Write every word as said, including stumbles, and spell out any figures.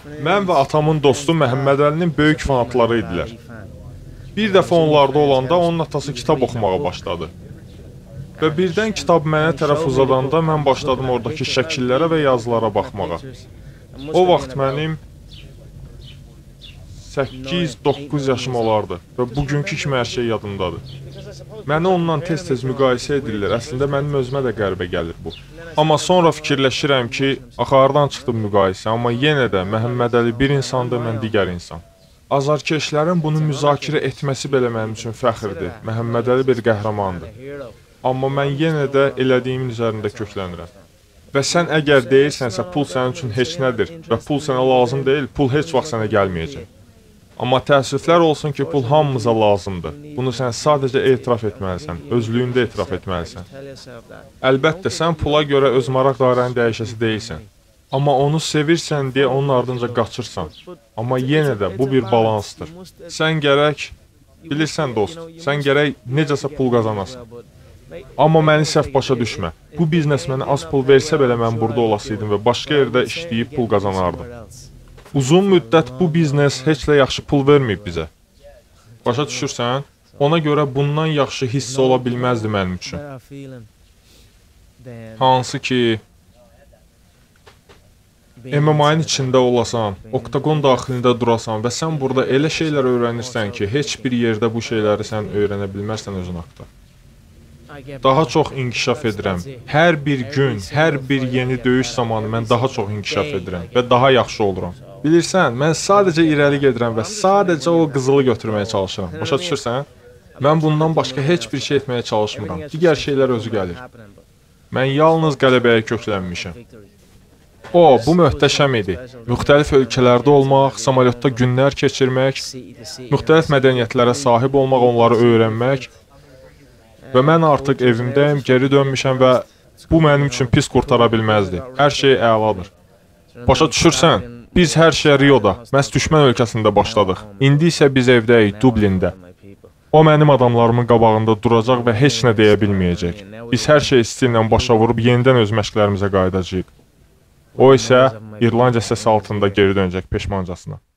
Mən və atamın dostu Məhəmməd Əlinin böyük fanatları idilər. Bir dəfə onlarda olanda onun atası kitab oxumağa başladı. Və birdən kitab mənə tərəf uzadanda mən başladım oradakı şəkillərə və yazılara baxmağa. O vaxt mənim səkkiz doqquz yaşım olardı və bugünkü kimi hər şey yadımdadır. Məni onunla tez-tez müqayisə edirlər, əslində mənim özümə də qəribə gəlir bu. Amma sonra fikirləşirəm ki, axı hardan çıxdı müqayisə, amma yenə də Məhəmməd Əli bir insandır, mən digər insan. Azarkeşlərin bunu müzakirə etməsi belə mənim üçün fəxrdir. Məhəmməd Əli bir qəhrəmandır. Amma mən yenə də elədiyimin üzərində köklənirəm. Və sən əgər deyirsənsə, pul sənin üçün heç nədir və pul sənə lazım deyil, pul heç vaxt sənə gəlməyəcək. Amma təəssüflər olsun ki, pul hamımıza lazımdır. Bunu sən sadəcə etiraf etməlisən, özlüyündə etiraf etməlisən. Əlbəttə, sən pula görə öz maraq dairəni dəyişəsi deyilsən. Amma onu sevirsən deyə onun ardınca qaçırsan. Amma yenə də bu bir balansdır. Sən gərək, bilirsən dost, sən gərək necəsə pul qazanasan. Amma məni səhv başa düşmə. Bu biznes mənə az pul versə belə mən burada olasıydım və başqa yerdə işləyib pul qazanardım. Uzun müddət bu biznes heç də yaxşı pul verməyib bizə. Başa düşürsən? Ona görə bundan yaxşı hiss ola bilməzdi mənim üçün. Hansı ki, M M A-nın içində olasan, oktagon daxilində durasan və sən burada elə şeylər öyrənirsən ki, heç bir yerdə bu şeyləri sən öyrənə bilmərsən özün haqda. Daha çox inkişaf edirəm. Hər bir gün, hər bir yeni döyüş zamanı mən daha çox inkişaf edirəm və daha yaxşı oluram. Bilirsən, mən sadəcə irəli gedirəm və sadəcə o qızılı götürməyə çalışıram. Başa düşürsən? Mən bundan başqa heç bir şey etməyə çalışmıram. Digər şeylər özü gəlir. Mən yalnız qələbəyə köklənmişəm. O, bu möhtəşəm idi. Müxtəlif ölkələrdə olmaq, samolyotda günlər keçirmək, müxtəlif mədəniyyətlərə sahib olmaq, onları öyrənmək. Və mən artıq evimdəyim, geri dönmüşəm və bu mənim üçün pis qurtara bilməzdi. Hər şey əladır. Başa düşürsən? Biz hər şey Rioda, məhz düşmən ölkəsində başladıq. İndi isə biz evdəyik, Dublində. O mənim adamlarımın qabağında duracaq və heç nə deyə bilməyəcək. Biz hər şey stillə başa vurub yenidən öz məşqlərimizə qayıdacağıq. O isə İrlandiya səsi altında geri dönəcək peşmancasına.